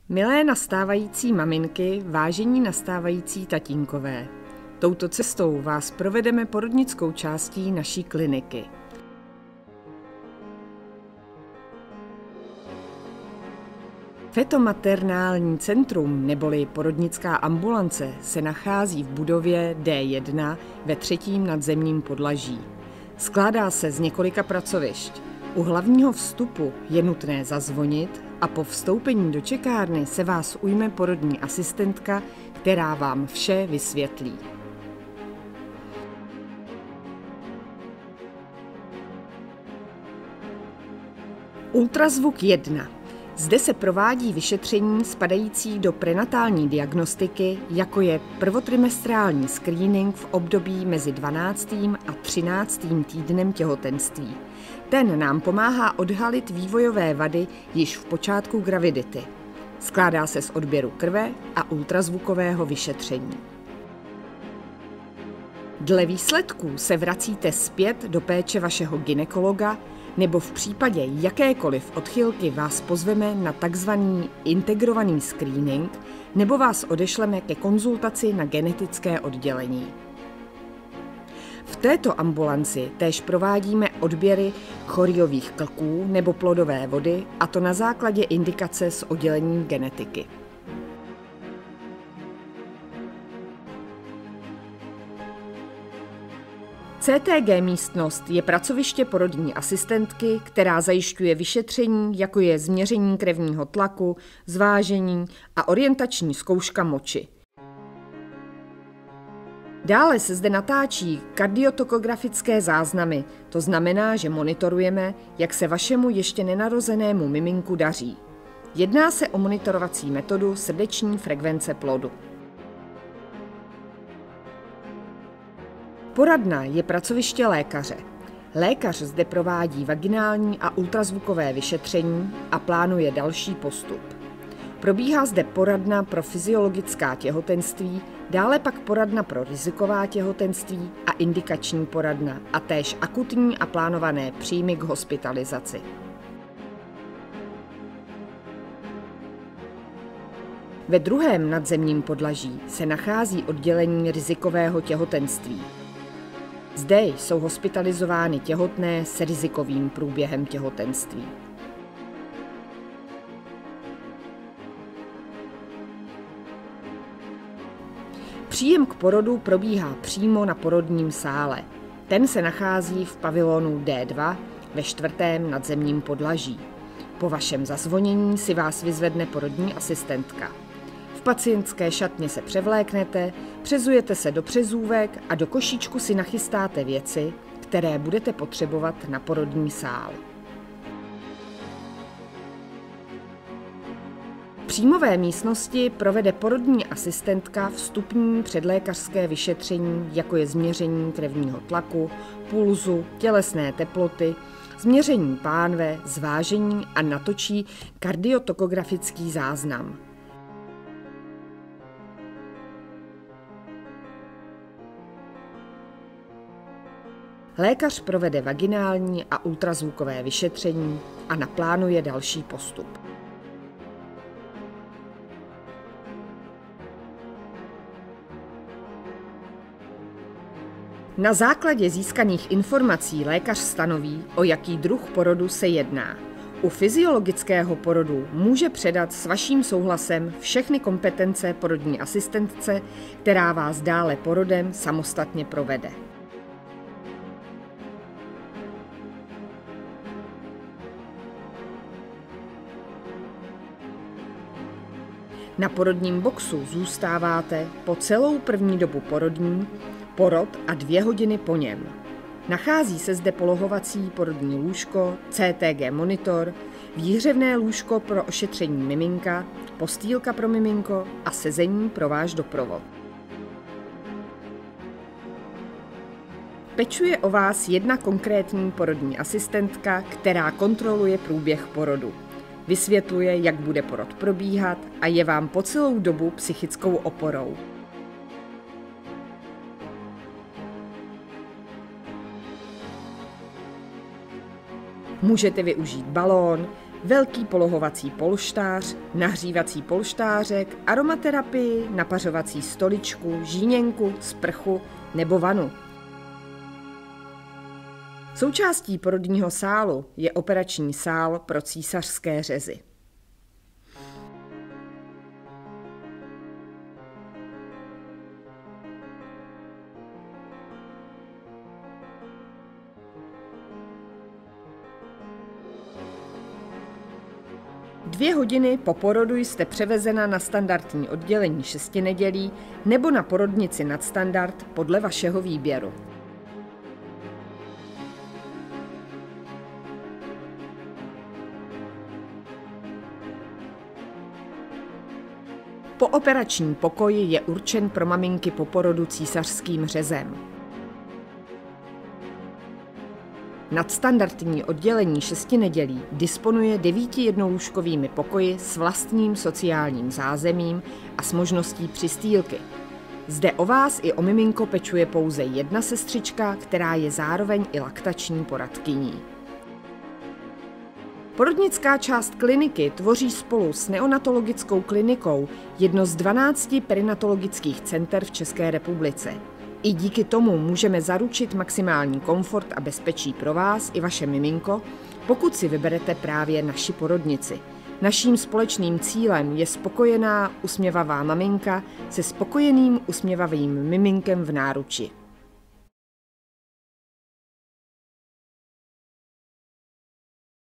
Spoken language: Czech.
Milé nastávající maminky, vážení nastávající tatínkové, touto cestou vás provedeme porodnickou částí naší kliniky. Fetomaternální centrum neboli porodnická ambulance se nachází v budově D1 ve 3. nadzemním podlaží. Skládá se z několika pracovišť. U hlavního vstupu je nutné zazvonit a po vstoupení do čekárny se vás ujme porodní asistentka, která vám vše vysvětlí. Ultrazvuk 1. Zde se provádí vyšetření spadající do prenatální diagnostiky, jako je prvotrimestrální screening v období mezi 12. a 13. týdnem těhotenství. Ten nám pomáhá odhalit vývojové vady již v počátku gravidity. Skládá se z odběru krve a ultrazvukového vyšetření. Dle výsledků se vracíte zpět do péče vašeho gynekologa, nebo v případě jakékoliv odchylky vás pozveme na tzv. Integrovaný screening, nebo vás odešleme ke konzultaci na genetické oddělení. V této ambulanci též provádíme odběry choriových klků nebo plodové vody, a to na základě indikace z oddělení genetiky. CTG místnost je pracoviště porodní asistentky, která zajišťuje vyšetření, jako je změření krevního tlaku, zvážení a orientační zkouška moči. Dále se zde natáčí kardiotokografické záznamy, to znamená, že monitorujeme, jak se vašemu ještě nenarozenému miminku daří. Jedná se o monitorovací metodu srdeční frekvence plodu. Poradna je pracoviště lékaře. Lékař zde provádí vaginální a ultrazvukové vyšetření a plánuje další postup. Probíhá zde poradna pro fyziologická těhotenství, dále pak poradna pro riziková těhotenství a indikační poradna a též akutní a plánované příjmy k hospitalizaci. Ve 2. nadzemním podlaží se nachází oddělení rizikového těhotenství. Zde jsou hospitalizovány těhotné s rizikovým průběhem těhotenství. Příjem k porodu probíhá přímo na porodním sále. Ten se nachází v pavilonu D2 ve 4. nadzemním podlaží. Po vašem zazvonění si vás vyzvedne porodní asistentka. V pacientské šatně se převléknete, přezujete se do přezůvek a do košíčku si nachystáte věci, které budete potřebovat na porodní sál. V příjmové místnosti provede porodní asistentka vstupní předlékařské vyšetření, jako je změření krevního tlaku, pulzu, tělesné teploty, změření pánve, zvážení a natočí kardiotokografický záznam. Lékař provede vaginální a ultrazvukové vyšetření a naplánuje další postup. Na základě získaných informací lékař stanoví, o jaký druh porodu se jedná. U fyziologického porodu může předat s vaším souhlasem všechny kompetence porodní asistentce, která vás dále porodem samostatně provede. Na porodním boxu zůstáváte po celou první dobu porodní, porod a 2 hodiny po něm. Nachází se zde polohovací porodní lůžko, CTG monitor, výhřevné lůžko pro ošetření miminka, postýlka pro miminko a sezení pro váš doprovod. Pečuje o vás jedna konkrétní porodní asistentka, která kontroluje průběh porodu. Vysvětluje, jak bude porod probíhat a je vám po celou dobu psychickou oporou. Můžete využít balón, velký polohovací polštář, nahřívací polštářek, aromaterapii, napařovací stoličku, žíněnku, sprchu nebo vanu. Součástí porodního sálu je operační sál pro císařské řezy. Dvě hodiny po porodu jste převezena na standardní oddělení 6 nedělí nebo na porodnici nadstandard podle vašeho výběru. Pooperační pokoj je určen pro maminky po porodu císařským řezem. Nadstandardní oddělení 6 nedělí disponuje 9 jednolůžkovými pokoji s vlastním sociálním zázemím a s možností přistýlky. Zde o vás i o miminko pečuje pouze jedna sestřička, která je zároveň i laktační poradkyní. Porodnická část kliniky tvoří spolu s neonatologickou klinikou jedno z 12 perinatologických center v České republice. I díky tomu můžeme zaručit maximální komfort a bezpečí pro vás i vaše miminko, pokud si vyberete právě naši porodnici. Naším společným cílem je spokojená, usměvavá maminka se spokojeným, usměvavým miminkem v náruči.